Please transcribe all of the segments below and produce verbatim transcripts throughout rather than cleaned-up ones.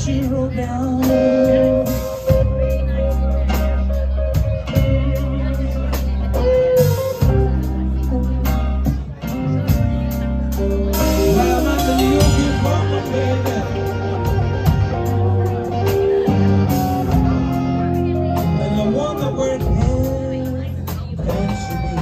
she wrote down. Well, I'm the new kid for my baby, and I wonder where it can she be.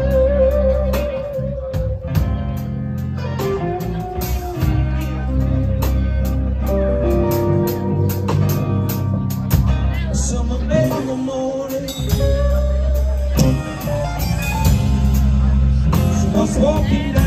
Summer bed in the morning, she was walking down